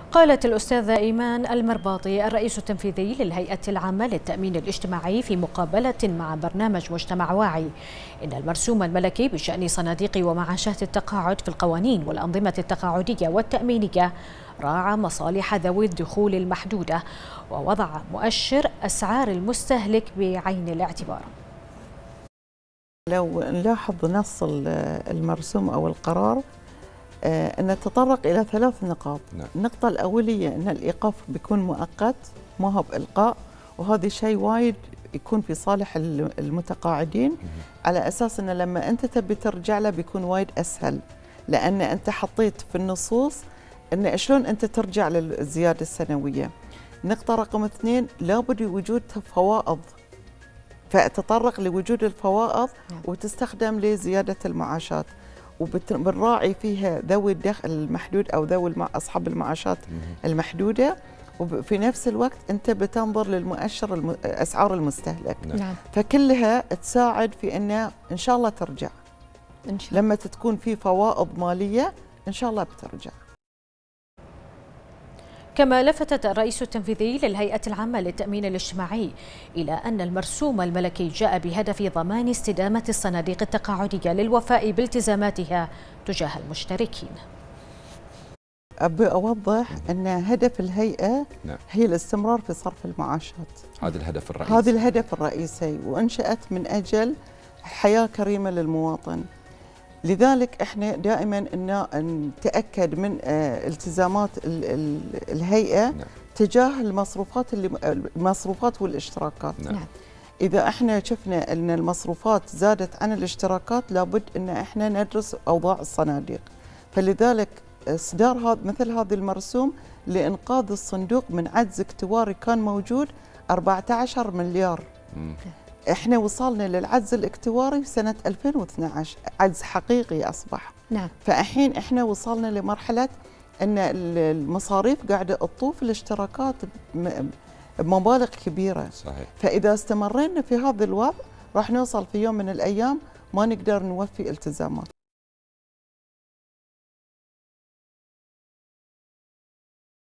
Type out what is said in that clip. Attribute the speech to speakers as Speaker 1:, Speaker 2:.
Speaker 1: قالت الأستاذة إيمان المرباطي الرئيس التنفيذي للهيئة العامة للتأمين الاجتماعي في مقابلة مع برنامج مجتمع واعي إن المرسوم الملكي بشأن صناديق ومعاشات التقاعد في القوانين والأنظمة التقاعدية والتأمينية راعى مصالح ذوي الدخول المحدودة ووضع مؤشر أسعار المستهلك بعين الاعتبار.
Speaker 2: لو نلاحظ نص المرسوم أو القرار أن تطرق إلى 3 نقاط. النقطة الأولية أن الإيقاف بيكون مؤقت ما هو بإلقاء، وهذا شيء وايد يكون في صالح المتقاعدين على أساس أنه لما أنت تبي ترجع له بيكون وايد أسهل، لأن أنت حطيت في النصوص أن شلون أنت ترجع للزيادة السنوية. نقطة رقم 2 لابد وجود فوائض، فتطرق لوجود الفوائض وتستخدم لزيادة المعاشات، وبنراعي فيها ذوي الدخل المحدود أو ذوي أصحاب المعاشات المحدودة، وفي نفس الوقت أنت بتنظر للمؤشر أسعار المستهلك. فكلها تساعد في أن إن شاء الله ترجع. إن شاء الله. لما تكون في فوائض مالية إن شاء الله بترجع.
Speaker 1: كما لفتت الرئيس التنفيذي للهيئة العامة للتأمين الاجتماعي إلى أن المرسوم الملكي جاء بهدف ضمان استدامة الصناديق التقاعدية للوفاء بالتزاماتها تجاه المشتركين.
Speaker 2: أبي أوضح أن هدف الهيئة هي الاستمرار في صرف المعاشات.
Speaker 3: هذا الهدف الرئيسي.
Speaker 2: هذا الهدف الرئيسي، وأنشأت من أجل حياة كريمة للمواطن. لذلك احنا دائما نتاكد من التزامات الهيئه تجاه المصروفات والاشتراكات. اذا احنا شفنا ان المصروفات زادت عن الاشتراكات لابد ان احنا ندرس اوضاع الصناديق، فلذلك اصدار مثل هذا المرسوم لانقاذ الصندوق من عجز اكتواري كان موجود 14 مليار. احنا وصلنا للعجز الاكتواري في سنة 2012، عجز حقيقي أصبح. فالحين احنا وصلنا لمرحلة أن المصاريف قاعدة تطوف الاشتراكات بمبالغ كبيرة.
Speaker 3: صحيح.
Speaker 2: فإذا استمرينا في هذا الوضع راح نوصل في يوم من الأيام ما نقدر نوفي التزامات.